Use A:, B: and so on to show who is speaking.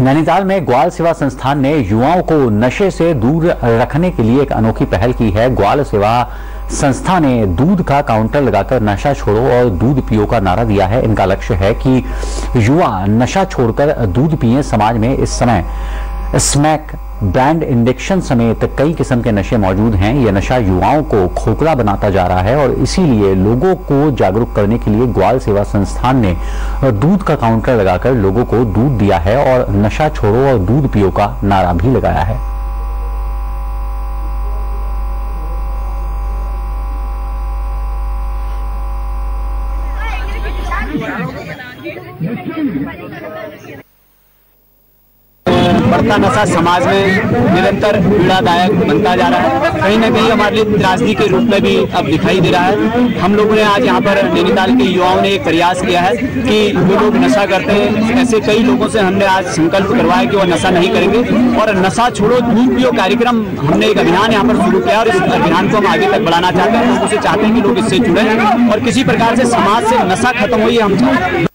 A: नैनीताल में ग्वाल सेवा संस्थान ने युवाओं को नशे से दूर रखने के लिए एक अनोखी पहल की है। ग्वाल सेवा संस्था ने दूध का काउंटर लगाकर नशा छोड़ो और दूध पियो का नारा दिया है। इनका लक्ष्य है कि युवा नशा छोड़कर दूध पिएं। समाज में इस समय स्मैक, ब्रांड इंजेक्शन समेत कई किस्म के नशे मौजूद हैं। यह नशा युवाओं को खोखला बनाता जा रहा है और इसीलिए लोगों को जागरूक करने के लिए ग्वाल सेवा संस्थान ने दूध का काउंटर लगाकर लोगों को दूध दिया है और नशा छोड़ो और दूध पियो का नारा भी लगाया है।
B: बढ़ता नशा समाज में निरंतर पीड़ादायक बनता जा रहा है। कहीं ना कहीं हमारे लिए त्रासदी के रूप में भी अब दिखाई दे रहा है। हम लोगों ने आज यहाँ पर नैनीताल के युवाओं ने एक प्रयास किया है कि जो लोग नशा करते हैं, ऐसे कई लोगों से हमने आज संकल्प करवाया कि वो नशा नहीं करेंगे और नशा छोड़ो दूध पियो कार्यक्रम हमने एक अभियान यहाँ पर शुरू किया और इस अभियान को हम आगे तक बढ़ाना चाहते हैं। लोगों से चाहते हैं कि लोग इससे जुड़े और किसी प्रकार से समाज से नशा खत्म हो, ये हम चाहते हैं।